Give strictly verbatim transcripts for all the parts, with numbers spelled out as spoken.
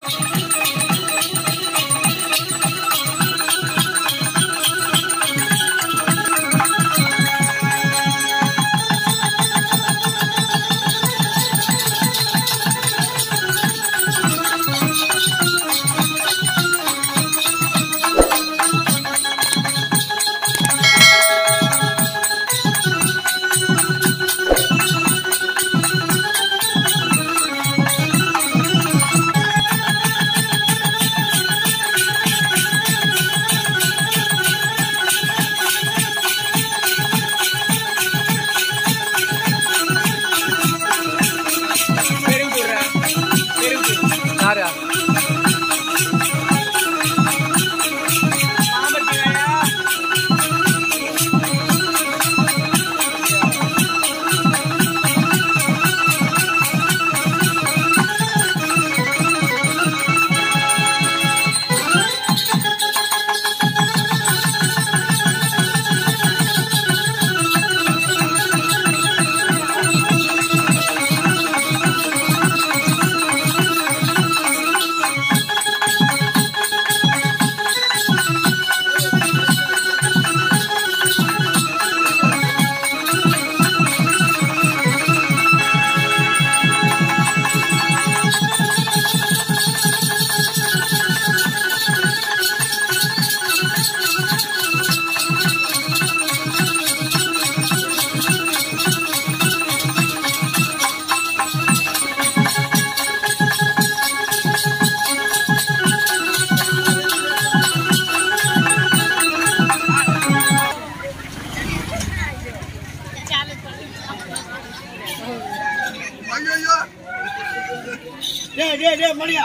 மணியா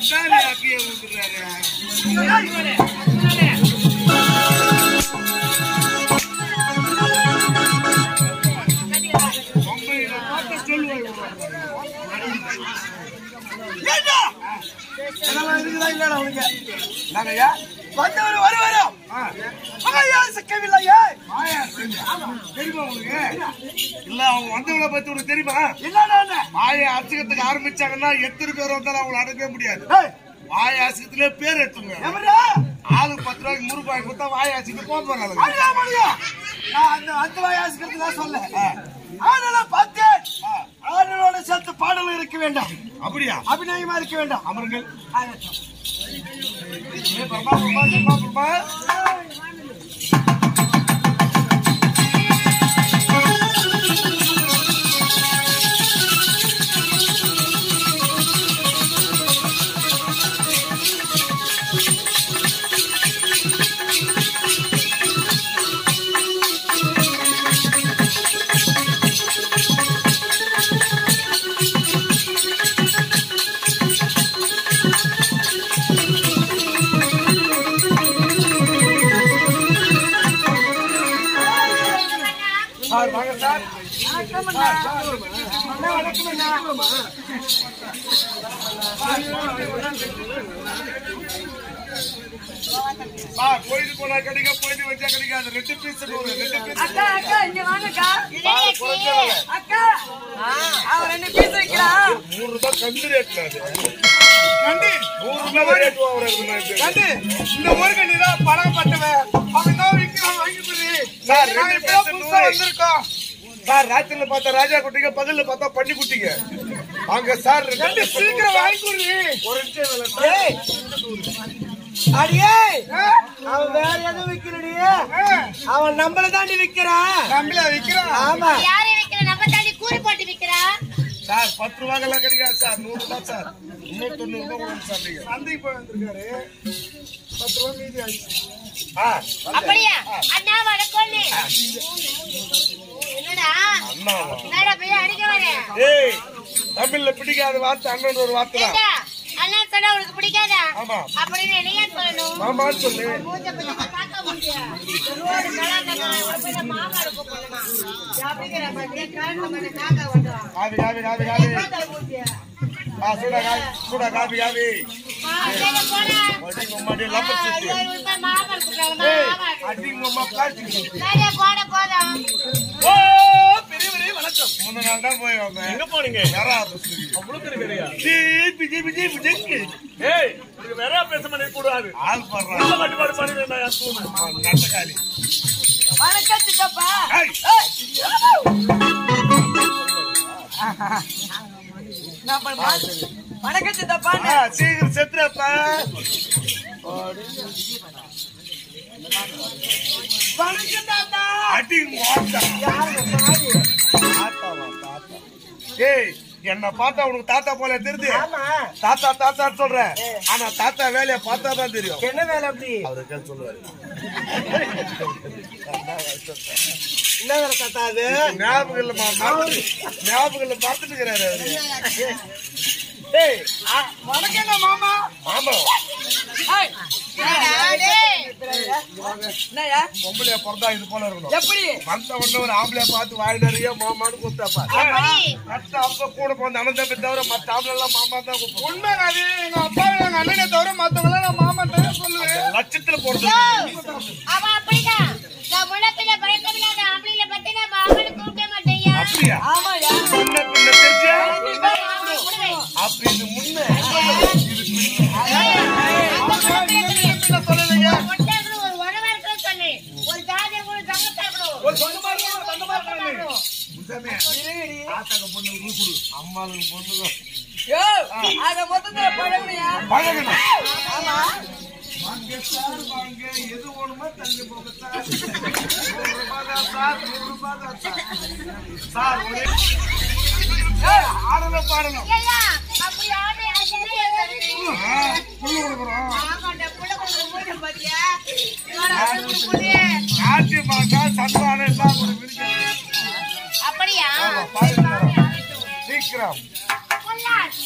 வந்தவர் வருவாரோ சிக்கவில்லையே இல்ல அவங்க வந்தவங்களை பத்தி உனக்கு தெரியுமா? மாய அசுகத்துக்கு ஆரம்பிச்சாங்கன்னா எத்தனை பேர் வந்தாலும் அவங்களை அடக்கவே முடியாது. வாய அசுகத்திலே பேர் எடுத்துங்க. ஆளுக்கு பத்து ரூபாய்க்கு நூறு ரூபாய்க்கு கொடுத்தா வாய அசுக்கு போக போறாங்க. அந்த வாய அசுக்கிறது தான் சொல்ல ஆனாலும் பார்த்தேன் ஆடலோட சேர்த்து பாடலும் இருக்க வேண்டாம். அப்படியா? அபிநயமா இருக்க வேண்டாம். அமருங்கள். கோயிலுக்கு போனா கிடைக்கும், கோயிலுக்கு வச்சா கிடைக்காது. ரெண்டு பீஸ் நூறு, ரெண்டு பீஸ் அக்கா அக்கா இங்க வாங்கக்கா. அக்கா அவ ரெண்டு பீஸ் வைக்கிறான். நூறு ரூபாய் கண்டு ரேட்ல அது கண்டு நூறு ரூபாய் ரேட் வாங்குறாங்க. கண்டு இந்த ஊருக்கு நீதான் பணம் பட்டவன் அவன் விற்கிறான் வாங்கி கொடு சார். ரெண்டு பீஸ் நூறு வந்திருக்கோம் சார். ராத்திரில பார்த்தா ராஜா குட்டிங்க, பகல்ல பார்த்தா பண்ணி குட்டிங்க வாங்க சார். ரெண்டு சீக்கிரம் வாங்கி கொடு. ஒரு நிமிஷம் அடியே அவன் வேற எதுவும் விக்கிறடி, அவன் நம்மள தாண்டி விக்கிறான். நம்மள விக்கிறான். ஆமா யாரை விக்கிற? நம்ம தாண்டி கூறு போட்டு விக்கிறா சார். பத்து ரூபாய்க்கெல்லாம் கிடைக்காது சார். நூறு ரூபாய் சார். இன்னும் தொண்ணூறு ரூபாய் கொடுங்க சார். நீங்க சந்தைக்கு போய் வந்திருக்காரு. பத்து ரூபாய் மீதி ஆயிடுச்சு. அப்படியா? அண்ணா வணக்கம். என்னடா என்னடா போய் அடிக்க வரேன்? ஏய் தமிழ்ல பிடிக்காத வார்த்தை அண்ணன் ஒரு வார்த்தை தான். அண்ணன் சொன்னா உனக்கு பிடிக்காதா? அப்படின்னு என்னையா சொல்லணும்? மாமா சொல்லு. மூஞ்ச பத்தி பார்க்க முடியாது. ரோடு கலாட்டங்க அப்படியே மாமாட போறமா. அப்படிங்கற மாதிரி காரணம் பண்ண காக்கா வந்தா. Coffee coffee coffee coffee. ஆ சூடா காபி சூடா காபி காபி. ஆ போடா. அடி மம்மாடி லம்பர் சிட்டி. ஐயோ மாமா குடுறாங்க மாமா. அடி மம்மா காச்சி. சரியா போடா போடா. ஓ பெரியவரே வணக்கம். மூணு நாள் தான் போய் வந்தேன். எங்க போனீங்க? வேறா அவ்வளவு பெரிய வேலையா? GP GP GP GP. ஏய், நீங்க வேற பேச பண்ணி கூடாது. ஆள் பண்றான். இந்த கட்டுப்பாடு பண்ணி நான் யார் தூங்க. நட்டகாலி. வணக்கம் சித்தப்பா. ஏய். நான் பண்ண வணக்கம் சித்தப்பா. ஆ, சீக்கிரம் செத்துறப்பா. வணக்கம் தாத்தா. அடி மோட்டா. தாத்தாவா தாத்தா. ஏய், என்ன பார்த்தா உனக்கு தாத்தா போல தெரியுது. தாத்தா தாத்தா சொல்ற. ஆனா தாத்தா வேலைய பார்த்தா தான் தெரியும். என்ன வேலை அப்படி? அவரு கேள் சொல்லுவாரு. என்ன வேலை தாத்தா அது? ஞாபகம் இல்ல ஞாபகம் இல்ல பார்த்துட்டு இருக்கிறாரு அவரு. டேய், வணக்கங்க மாமா. ஆமா, ஏய், என்னயா பொம்பளைய பிறந்தா இது போல இருக்கணும். எப்படி வந்த உடனே ஒரு ஆம்பளைய பார்த்து வாய் நிறைய மாமான்னு கூப்பிட்டாப்பா. மத்த அப்ப கூட போன அனந்தப்பை தவிர மத்த ஆம்பளை எல்லாம் மாமா தான் கூப்பிடுவோம். உண்மை அது. எங்க அப்பா எங்க அண்ணனை தவிர மத்தவங்க நான் மாமா தான் சொல்லுவேன். லட்சத்துல போறது. அவ அப்படிதான். நான் முன்னப்பின்ன பழக்கமில்லாத ஆம்பளையில பத்தி நான் மாமனை கூப்பிட மாட்டேயா. அப்படியா? ஆமாயா. முன்ன பின்ன தெரிஞ்சா மாமா கூப்பிடுவேன். அப்படி இது முன்ன ஒட்டகங்களும் ஒரு உணவா இருக்குன்னு சொன்னேன். ஒரு ஜாதியை கூட சங்கத்தா இருக்கணும். ஒரு சொந்த மாதிரி இருக்கணும், சொந்த மாதிரி இருக்கணும். முசாமே, தாத்தாக்கு பொண்ணு குடு, அம்மாளுக்கு பொண்ணு யோ, அத மொத்தத்துல பழகுறியா? பழகணும். ஆமா. வாங்க சார், வாங்க, எது வேணுமோ தள்ளி போங்க சார். நூறு ரூபாய் தான் சார், நூறு ரூபாய் தான் சார். சார், ஒரே ஏய், ஆடணும் பாடணும். ஏய்யா, அப்படி ஆடு எனக்கு தெரியாது. ஆ, புல்லு கொடுக்குறோம். ஆமாண்டா, புள்ள கொடுக்குற மூஞ்ச பாத்தியா? இவன புள்ள புள்ளியே. நாட்டி மாட்டா சன்மானம் எல்லாம் ஒரு விரிக்கிறது. அப்படியா? ஆமா, பாருங்க. சீக்கிரம் புல்லாச்சி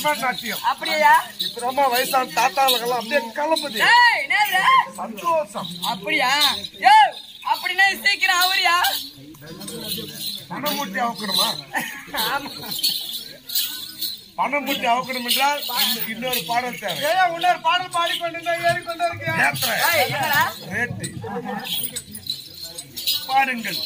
அரிமான் நாட்டியம். அப்படியா? இப்ப வயசான தாத்தாளுக்கெல்லாம் அப்படியே கிளம்புது. ஏய், என்னது? சந்தோஷம். அப்படியா? யோ, அப்படின்னா சீக்கிரம் அவரியா? பணம் முட்டி அவுக்கணுமா? ஆமா. பணம் முட்டி அவுக்கணும் என்றால் இன்னொரு பாடல் தேவை. இன்னொரு பாடல் பாடிக்கொண்டு ஏறிக்கொண்டு இருக்கேன். ஏய், என்னடா? ரேட்டு பாடுங்கள்.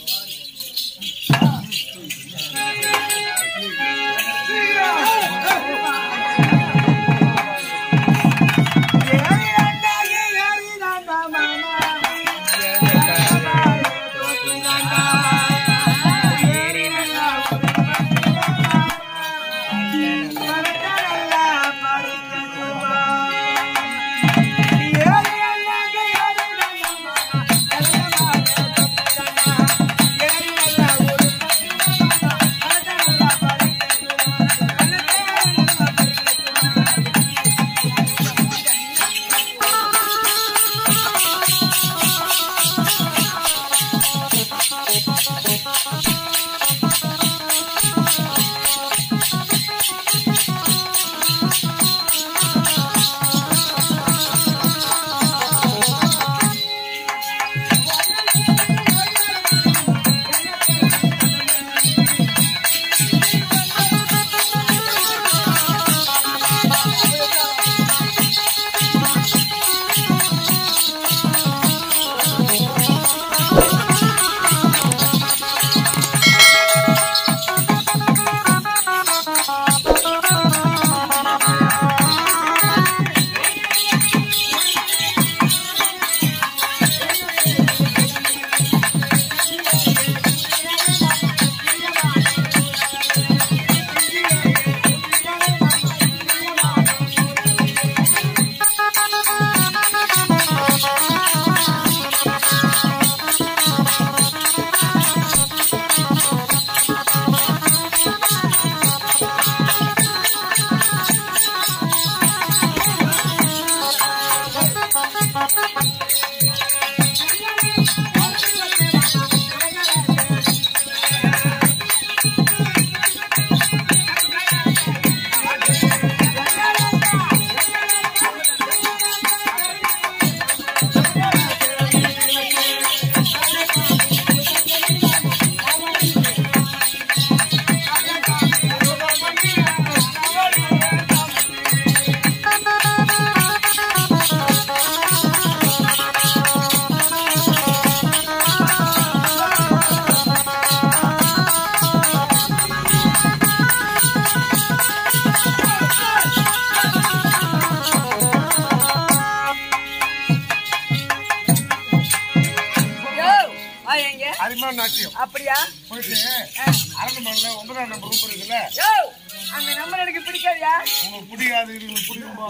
அரிமான் நாட்டியம். அப்படியா? போயிட்டு அரண்மனையில ஒன்பதாம் நம்பர் ரூம் இருக்குல்ல, அந்த நம்பர் எனக்கு பிடிக்காதியா? உங்களுக்கு பிடிக்காது, உங்களுக்கு பிடிக்குமா?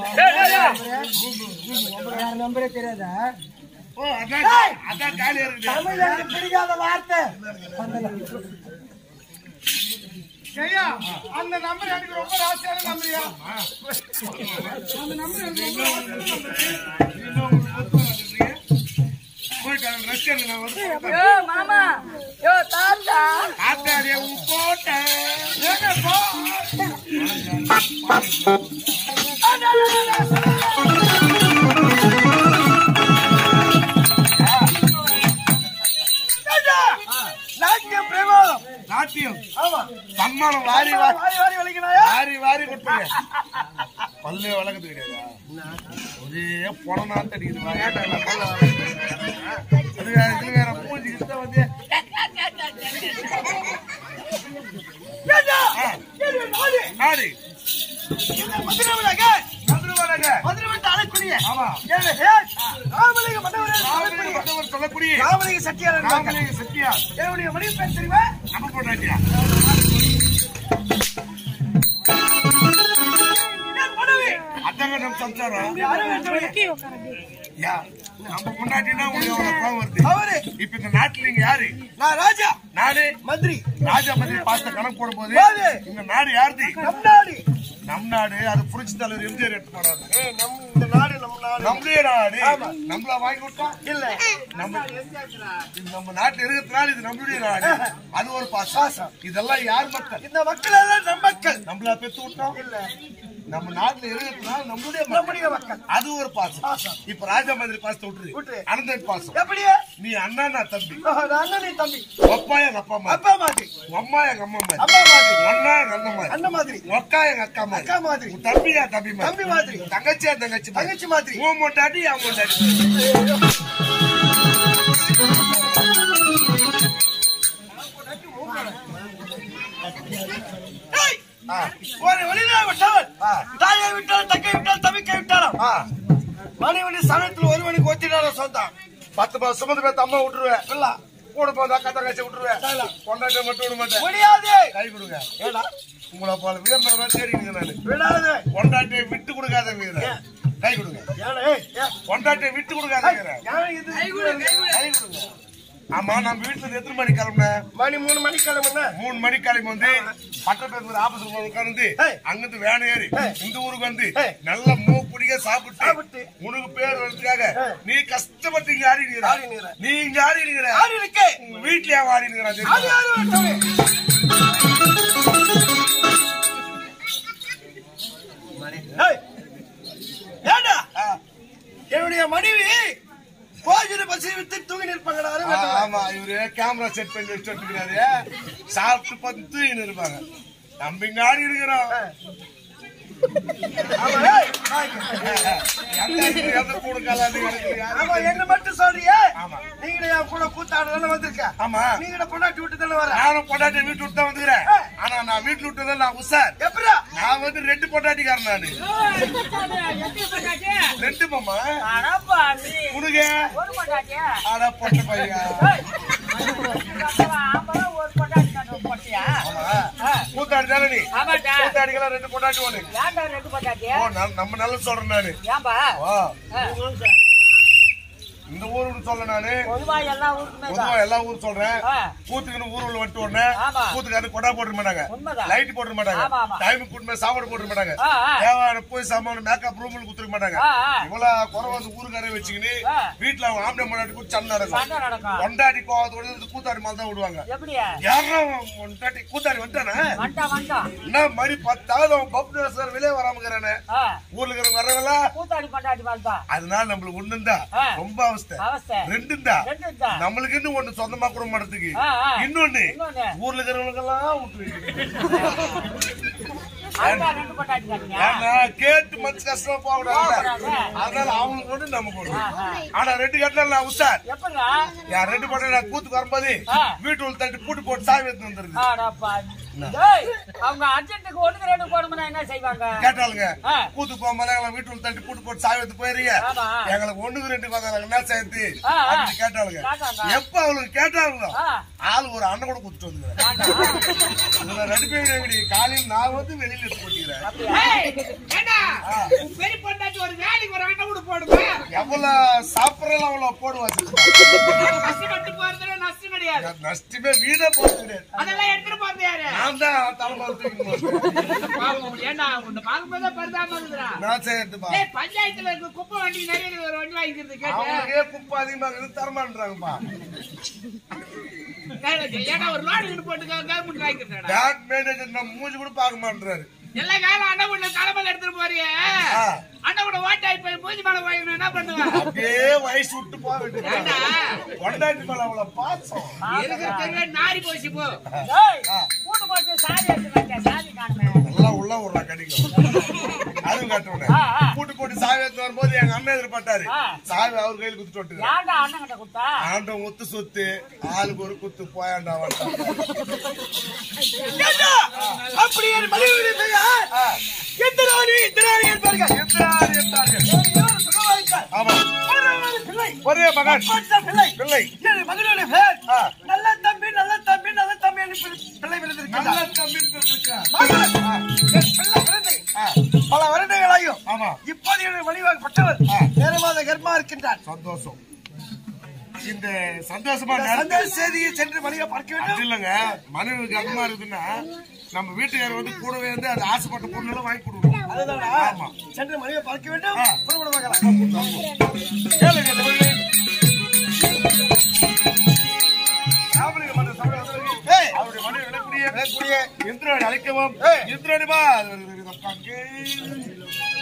நம்பரே தெரியாதா? ஓ, அதான் அதான் காலியா இருக்குது. தமிழ் பிடிக்காத வார்த்தை. ஐயா, அந்த நம்பர் எனக்கு ரொம்ப ராசியான நம்பரியா? அந்த நம்பர் எனக்கு ரொம்ப போயிட்டு ரஷ்யன் நான் வந்து யோ மாமா, யோ தாத்தா, தாத்தாரியா உன் கோட்டை நாட்டியம் பிரேமம். நாட்டியம். ஆமா, சன்மானம் வாரி வாரி வாரி வலிக்கனாயா? வாரி வாரி கொடுப்பீங்க. பல்லே வளர்க்கறது கிடையாதா? ஒரே பொணநாத்த அடிக்குது. அது வேற இது வேற பூஞ்சிக்கிட்ட வந்து நாடு சொல்லக்கூடிய ராமலிங்க சட்டியார். ராமலிங்க சட்டியார் என்னுடைய மணி பேர் தெரியுமா? நம்ம போட்டாச்சியா? அதாங்க நம்ம சம்சாரம். நம்ம பொண்டாட்டினா உங்களுக்கு எவ்வளவு கோவம் வருது? அவரு இப்ப இந்த நாட்டுல நீங்க யாரு? நான் ராஜா. நாடு மந்திரி. ராஜா மந்திரி பார்த்த கணக்கு போடும் போது யாரு? இந்த நாடு யாருது? நம் நாடு. நம் நாடு அது புரட்சி தலைவர் எம்ஜிஆர் எடுத்து போனாரு. நம் இந்த நாடு நம்ம நாடு நம்மளே நாடு நம்மள வாங்கி விட்டா இல்ல நம்ம நம்ம நாட்டுல இருக்கிறதுனால இது நம்மளுடைய நாடு. அது ஒரு பாசம். இதெல்லாம் யார் மக்கள்? இந்த மக்கள் எல்லாம் நம்ம மக்கள். நம்மளா பெத்து விட்டோம் இல்ல. நம்ம நாட்டுல இருக்கிறதுனால நம்மளுடைய நம்முடைய மக்கள். அது ஒரு பாசம். இப்ப ராஜா மாதிரி பாசத்தை விட்டுரு. அனந்தன் பாசம் எப்படியே நீ அண்ணா நான் தம்பி. அண்ணன் நீ தம்பி. அப்பா எங்க அப்பா மாதிரி. அப்பா மாதிரி. அம்மா எங்க அம்மா மாதிரி. அம்மா மாதிரி. அண்ணா எங்க அண்ணன் மாதிரி. அண்ணன் மாதிரி. அக்கா எங்க அக்கா மாதிரி. அக்கா மாதிரி. தம்பியா தம்பி மாதிரி. தம்பி மாதிரி. தங்கச்சியா தங்கச்சி மாதிரி. தங்கச்சி மாதிரி. உன் மொட்டாட்டி அவன் மொட்டாட்டி. ஒரு வெளிநாடு விட்டவன் தாயை விட்டாலும் தங்கை விட்டாலும் தம்பிக்கை விட்டாலும் மனைவனி சமயத்தில் ஒருவனுக்கு ஒத்தினாலும் சொந்தம். பத்து பத்து சுமந்து பேத்து அம்மா விட்டுருவேன். இல்ல கூட போது அக்கா தங்கச்சி விட்டுருவேன். கொண்டாட்ட மட்டும் விட மாட்டேன். முடியாது. கை கொடுங்க. உங்களை போல வீரன் தேடிங்க நானு. விடாது. கொண்டாட்டியை விட்டு கொடுக்காத வீரன். கை கொடுங்க. கொண்டாட்டியை விட்டு கொடுக்காத வீரன். கை கொடுங்க. ஆமா நம்ம வீட்டுல எத்தனை மணி கிளம்புன? மணி மூணு மணி கிளம்புன. மூணு மணி கிளம்பி வந்து பக்கத்துல ஆபீஸ் உட்காந்து அங்கிருந்து வேன் ஏறி இந்த ஊருக்கு வந்து நல்ல மூ குடிக்க சாப்பிட்டு உனக்கு பேர் வரதுக்காக நீ கஷ்டப்பட்டு இங்க ஆடி இருக்கிற. நீ இங்க ஆடி இருக்கிற உங்க வீட்லயே ஆடி இருக்கிற. என்னுடைய மனைவி போஜன பசி விட்டு தூங்கி நிற்பாங்க. ஆமா இவரு கேமரா செட் பண்ணி வச்சுருக்காரு. சாப்பிட்டு பார்த்து தூங்கி இருப்பாங்க. நம்ம இங்க ஆடி இருக்கிறோம். என்ன மட்டும் சொல்றியே? நீங்க என் கூட கூத்தாடுதானே வந்திருக்க. ஆமா நீங்க பொண்டாட்டி விட்டு தானே வர. நானும் பொண்டாட்டி வீட்டு விட்டு தான் வந்துக்கிறேன். ஆனா நான் வீட்டுல விட்டு நான் உசார். எப்படியா? நான் வந்து ரெண்டு பொண்டாட்டிக்காரன் நானு. ரெண்டு மாமா உனக்கு ஆனா பொட்ட பையா கூத்தாடி தானே நீ? கூத்தாடிக்கெல்லாம் ரெண்டு பொண்டாட்டி ஒண்ணு. நம்ம நல்ல சொல்றேன் நானு. இந்த ஊருக்கு சொல்ல நானு பொதுவா எல்லா ஊரும் சொல்றேன். கூத்துக்குன்னு ஊருல வந்துட்டு உடனே கூத்துக்காரு கொடா போட்டு மாட்டாங்க. லைட் போட்டு மாட்டாங்க. டைமுக்கு கூட்டு சாப்பாடு போட்டு மாட்டாங்க. தேவையான போய் சாமான மேக்கப் ரூம்ல குத்துக்க மாட்டாங்க. இவ்வளவு குறை வந்து ஊருக்காரே வச்சுக்கின்னு வீட்டுல அவங்க ஆம்பளை முன்னாடி கூட சண்டை நடக்கும். கொண்டாடி கோவத்தோட கூத்தாடி மாதிரி தான் விடுவாங்க. யாரும் கொண்டாடி கூத்தாடி வந்துட்டானே என்ன மாதிரி பத்தாவது அவன் பப்பு சார் வெளியே வராம இருக்கிறானே ஊர்ல இருக்கிற வரவங்களா அதனால நம்மளுக்கு ஒண்ணுந்தா ரொம்ப அவஸ்தை. ரெண்டுந்தா நம்மளுக்கு இன்னும் ஒண்ணு சொந்தமா கூட மாட்டதுக்கு. இன்னொன்னு ஊர்ல இருக்கிறவங்களுக்கு எல்லாம் கேட்டு மனசு கஷ்டமா போகக்கூடாது. அதனால அவங்களுக்கு ஒண்ணு நமக்கு ஒண்ணு. ஆனா ரெண்டு கட்டில நான் உசார். என் ரெண்டு பட்டம் நான் கூத்துக்கு வரும்போது வீட்டு உள்ள தட்டி பூட்டு போட்டு சாவி எடுத்து வந்துருது. அவங்க அர்ஜென்ட்டுக்கு ஒண்ணுக்கு ரெண்டு போடணும்னா என்ன செய்வாங்க கேட்டாளுங்க. கூத்து போகும்போது எங்களை வீட்டு உள்ள தட்டி பூட்டு போட்டு சாவி எடுத்து போயிருங்க. எங்களுக்கு ஒண்ணுக்கு ரெண்டு வந்தாங்க என்ன சேர்த்து அப்படின்னு கேட்டாளுங்க. எப்ப அவளுக்கு கேட்டாங்களோ ஆளு ஒரு அண்ணன் கூட குத்துட்டு வந்துக்கிறேன். ரெண்டு பேரும் காலையில் நான் வந்து வெளியில எவ்வளவு சாப்பிடறோம் அவ்வளவு போடுவாங்க. நஷ்டமே வீணா போறது. நான் தான் பஞ்சாயத்துல இருக்க குப்பை வண்டி நிறைய வண்டி வாங்கிக்கிறது கேட்டு குப்பை அதிகமாக தரமான்றாங்கப்பா. ஒரு லோடு போட்டு கவர்மெண்ட் வாங்கிக்கிறேன். பேங்க் மேனேஜர் நம்ம மூஞ்சி கூட பார்க்க மாட்டேறாரு. எல்லா காலம் அண்ணன் தலைமையில எடுத்துட்டு போறிய அண்ணன் ஓட்டாய் போய் மூஞ்சி மேல வாங்கணும் என்ன பண்ணுவேன்? அப்படியே வயசு விட்டு போக வேண்டியது. கொண்டாட்டி மேல அவ்வளவு பாசம் இருக்கிற நாரி போச்சு போ. கூட்டு போச்சு சாதி எடுத்து சாதி காணுமே எல்லாம் உள்ள ஒரு கடிக்கும். அதுவும் காட்டுவேன். கூட்டு போட்டு சாவி எடுத்து வரும்போது எங்க அண்ணன் எதிர்பார்த்தாரு. சாவி அவர் கையில் குத்துட்டு அண்ணன் கிட்ட குத்தா ஆண்டம் ஒத்து சொத்து ஆளுக்கு ஒரு குத்து போயாண்டா. அப்படி ஒரே மகன் பிள்ளை மகனுடைய பேர் நல்ல தம்பி நல்ல தம்பி நல்ல தம்பி பிள்ளை பிறந்திருக்கிறார். பல வருடங்களாயும் இப்போது மணிவாக்கப்பட்டவர் நேரமாக கர்மா இருக்கின்றார். சந்தோஷம். இந்த சந்தோஷமா சந்தோஷ செய்தியை சென்று மணியை பார்க்க வேண்டும் இல்லங்க. மனைவி கர்மா இருக்குன்னா நம்ம வீட்டுக்காரர் வந்து கூடவே வந்து அது ஆசைப்பட்ட பொருள் வாங்கி கொடுக்கணும். அதுதானா? ஆமா. சென்று மனைவியை பார்க்க வேண்டும். ஆ. புறப்பட பார்க்கலாம். கேளுங்க தம்பி. சாப்பிடுங்க மன்னர் சமணர். ஏய், அவருடைய மனைவி விளக்கூடிய விளக்கூடிய இந்திரனை அழைக்கவும் ஏய். இந்திரனிமா